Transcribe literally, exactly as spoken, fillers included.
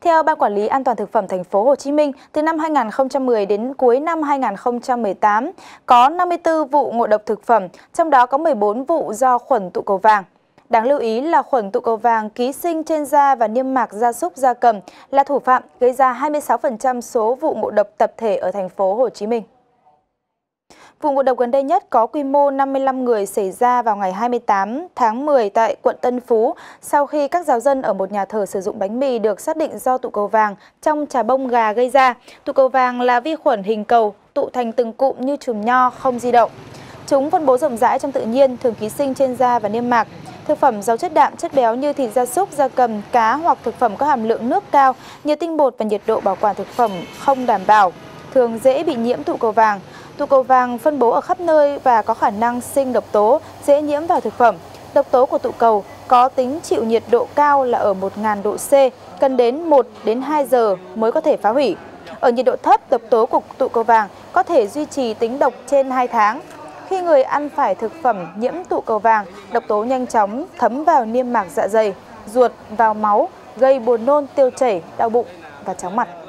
Theo Ban Quản lý An toàn thực phẩm thành phố Hồ Chí Minh, từ năm hai nghìn không trăm mười đến cuối năm hai nghìn không trăm mười tám, có năm mươi tư vụ ngộ độc thực phẩm, trong đó có mười bốn vụ do khuẩn tụ cầu vàng. Đáng lưu ý là khuẩn tụ cầu vàng ký sinh trên da và niêm mạc gia súc gia cầm là thủ phạm gây ra hai mươi sáu phần trăm số vụ ngộ độc tập thể ở thành phố Hồ Chí Minh. Vụ ngộ độc gần đây nhất có quy mô năm mươi lăm người xảy ra vào ngày hai mươi tám tháng mười tại quận Tân Phú sau khi các giáo dân ở một nhà thờ sử dụng bánh mì được xác định do tụ cầu vàng trong chả bông gà gây ra. Tụ cầu vàng là vi khuẩn hình cầu tụ thành từng cụm như chùm nho không di động. Chúng phân bố rộng rãi trong tự nhiên, thường ký sinh trên da và niêm mạc. Thực phẩm giàu chất đạm, chất béo như thịt gia súc, gia cầm, cá hoặc thực phẩm có hàm lượng nước cao, nhiều tinh bột và nhiệt độ bảo quản thực phẩm không đảm bảo, thường dễ bị nhiễm tụ cầu vàng. Tụ cầu vàng phân bố ở khắp nơi và có khả năng sinh độc tố, dễ nhiễm vào thực phẩm. Độc tố của tụ cầu có tính chịu nhiệt độ cao là ở một nghìn độ C, cần đến một đến hai giờ mới có thể phá hủy. Ở nhiệt độ thấp, độc tố của tụ cầu vàng có thể duy trì tính độc trên hai tháng. Khi người ăn phải thực phẩm nhiễm tụ cầu vàng, độc tố nhanh chóng thấm vào niêm mạc dạ dày, ruột, vào máu, gây buồn nôn, tiêu chảy, đau bụng và chóng mặt.